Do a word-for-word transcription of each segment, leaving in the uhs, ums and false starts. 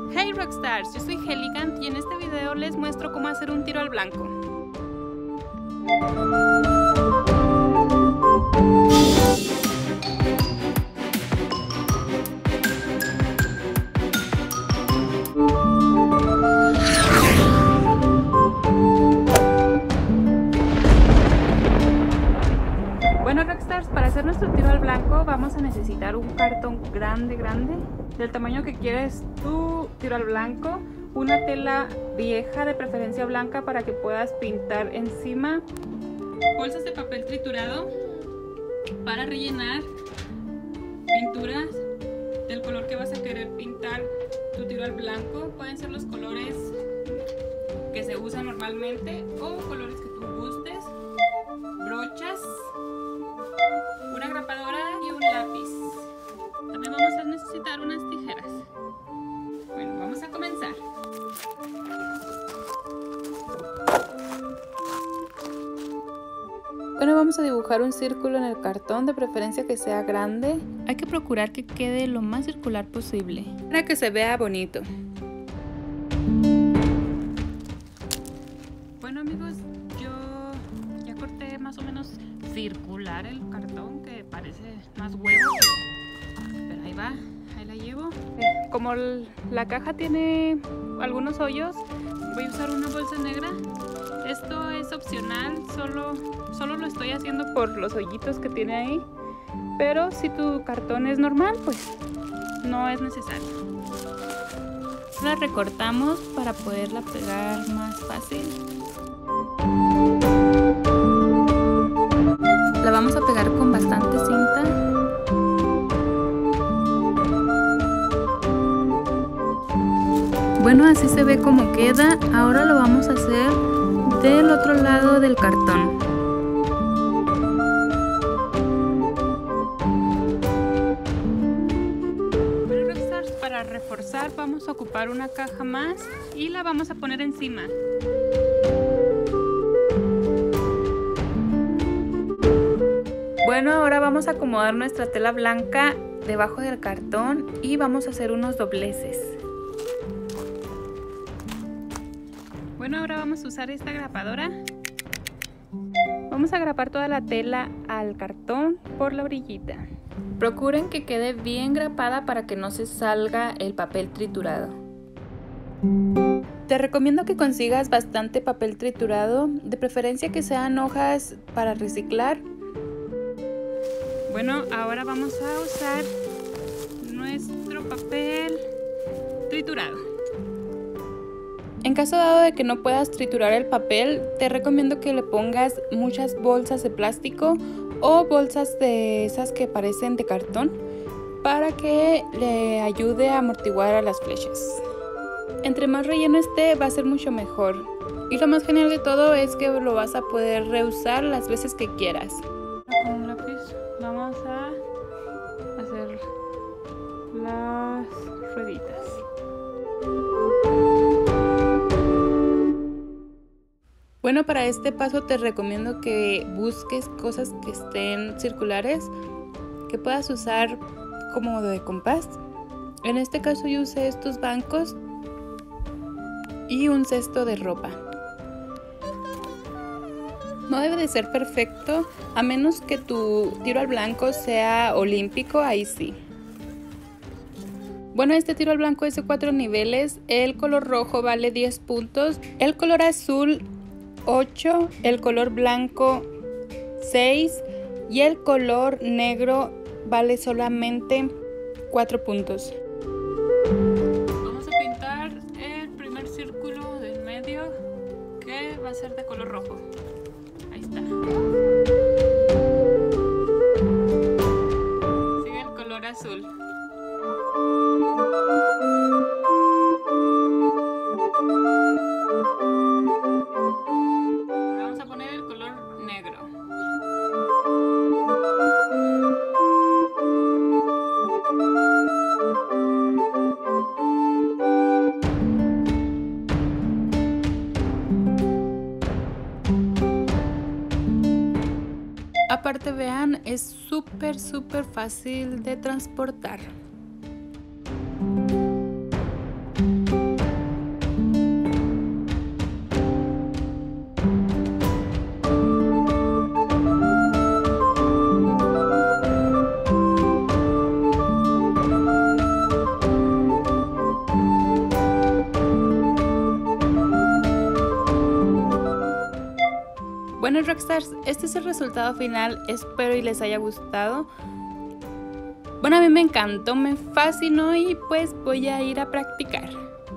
Hey Rockstars, yo soy Heligant y en este video les muestro cómo hacer un tiro al blanco. Bueno Rockstars, para hacer nuestro tiro al blanco vamos a necesitar un cartón grande, grande, del tamaño que quieres tu tiro al blanco, una tela vieja, de preferencia blanca, para que puedas pintar encima, bolsas de papel triturado para rellenar pinturas del color que vas a querer pintar tu tiro al blanco. Pueden ser los colores que se usan normalmente o colores que tú gustes, brochas, una grapadora y un lápiz. También vamos a necesitar unas tijeras. Bueno, vamos a comenzar. Bueno, vamos a dibujar un círculo en el cartón, de preferencia que sea grande. Hay que procurar que quede lo más circular posible para que se vea bonito. Bueno amigos, yo ya corté más o menos circular el cartón, que parece más huevo, pero ahí va, ahí la llevo. Como la caja tiene algunos hoyos, voy a usar una bolsa negra. Esto es opcional, solo, solo lo estoy haciendo por los hoyitos que tiene ahí, pero si tu cartón es normal, pues no es necesario. La recortamos para poderla pegar más fácil. La vamos a pegar con bastante cinta. Bueno, así se ve como queda. Ahora lo vamos a hacer del otro lado del cartón. Bueno, Rockstars, para reforzar vamos a ocupar una caja más y la vamos a poner encima. Bueno, ahora vamos a acomodar nuestra tela blanca debajo del cartón y vamos a hacer unos dobleces. Bueno, ahora vamos a usar esta grapadora. Vamos a grapar toda la tela al cartón por la orillita. Procuren que quede bien grapada para que no se salga el papel triturado. Te recomiendo que consigas bastante papel triturado, de preferencia que sean hojas para reciclar. Bueno, ahora vamos a usar nuestro papel triturado. En caso dado de que no puedas triturar el papel, te recomiendo que le pongas muchas bolsas de plástico o bolsas de esas que parecen de cartón para que le ayude a amortiguar a las flechas. Entre más relleno esté, va a ser mucho mejor. Y lo más genial de todo es que lo vas a poder reusar las veces que quieras. Con un lápiz vamos a hacer las rueditas. Bueno, para este paso te recomiendo que busques cosas que estén circulares, que puedas usar como de compás. En este caso yo usé estos bancos y un cesto de ropa. No debe de ser perfecto, a menos que tu tiro al blanco sea olímpico, ahí sí. Bueno, este tiro al blanco es de cuatro niveles. El color rojo vale diez puntos, el color azul ocho, el color blanco seis y el color negro vale solamente cuatro puntos. Vamos a pintar el primer círculo del medio, que va a ser de color rojo. Ahí está. Sigue el color azul. Vamos a poner el color negro. Aparte, vean, es súper súper fácil de transportar. Bueno, Rockstars, este es el resultado final, espero y les haya gustado. Bueno, a mí me encantó, me fascinó y pues voy a ir a practicar.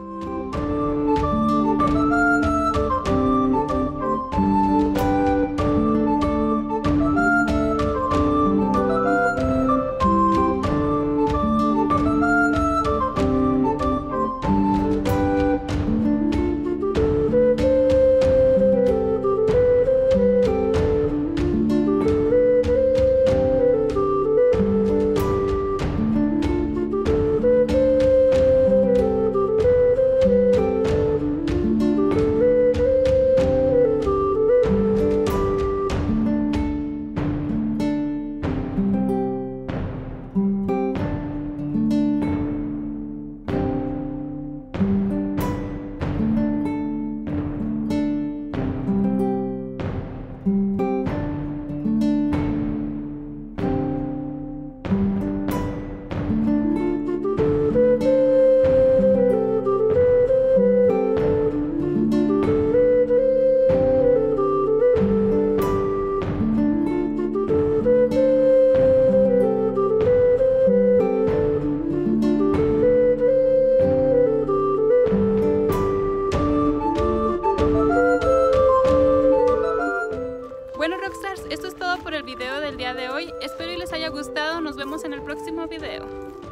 Bueno, Rockstars, esto es todo por el video del día de hoy. Espero y les haya gustado. Nos vemos en el próximo video.